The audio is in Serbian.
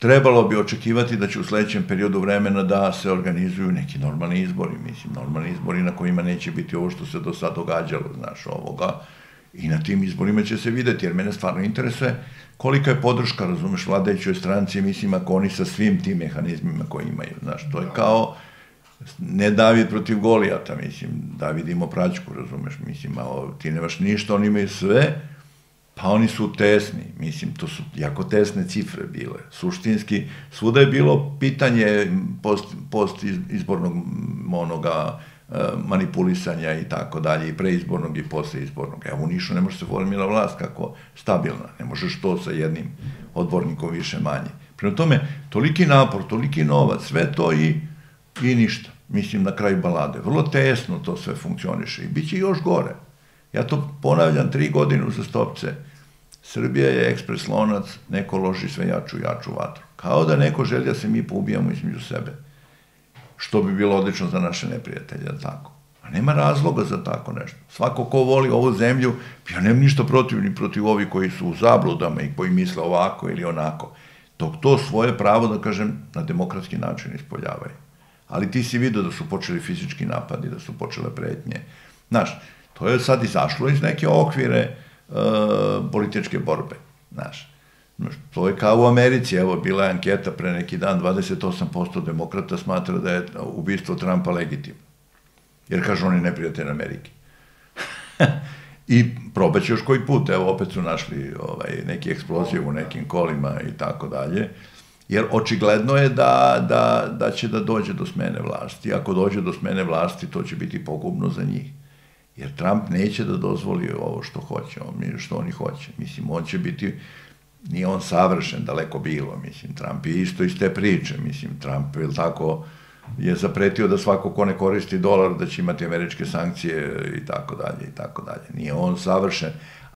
trebalo bi očekivati da će u sledećem periodu vremena da se organizuju neki normalni izbori, mislim, normalni izbori na kojima neće biti ovo što se do sad događalo, znaš, ovoga, i na tim izborima će se videti, jer mene stvarno interesuje kolika je podrška, razumeš, vladajućoj stranci, mislim, ako oni sa svim tim mehanizmima koji imaju, znaš, to je kao, ne David protiv Golijata, mislim, David ima praćku, razumeš, mislim, ti nemaš ništa, oni imaju sve, pa oni su tesni, mislim, to su jako tesne cifre bile, suštinski, svuda je bilo pitanje post-izbornog onoga manipulisanja i tako dalje, i preizbornog i posleizbornog. Evo u Nišu ne može se formira vlast kako stabilna, ne možeš to sa jednim odbornikom više manje. Prema tome, toliki napor, toliki novac, sve to i ništa, mislim, na kraju balade. Vrlo tesno to sve funkcioniše i bit će još gore. Ja to ponavljam 3 godine uzastopce. Srbija je ekspres lonac, neko loži sve jaču i jaču vatru. Kao da neko želi da se mi poubijamo između sebe. Što bi bilo odlično za naše neprijatelje, tako. A nema razloga za tako nešto. Svako ko voli ovu zemlju, ja nemam ništa protiv ni protiv ovih koji su u zabludama i koji misle ovako ili onako. Dok to svoje pravo, da kažem, na demokratski način ispoljavaju. Ali ti si vidio da su počeli fizički napadi, da su počele pretnje. Znaš, to je sad izašlo iz neke okvire političke borbe, znaš. To je kao u Americi, evo, bila je anketa pre neki dan, 28% demokrata smatra da je ubistvo Trumpa legitimno. Jer, kažu, on je neprijatelj Amerike. I probaće još koji put, evo, opet su našli neki eksploziju u nekim kolima i tako dalje. Jer očigledno je da će da dođe do smene vlasti. Ako dođe do smene vlasti, to će biti pogubno za njih. Jer Trump neće da dozvoli ovo što hoće, što oni hoće. Mislim, on će biti, nije on savršen, daleko bilo, mislim, Trump je isto iz te priče, mislim, Trump, je tako, je zapretio da svako ko ne koristi dolar, da će imati američke sankcije i tako dalje, i tako dalje. Nije on savršen,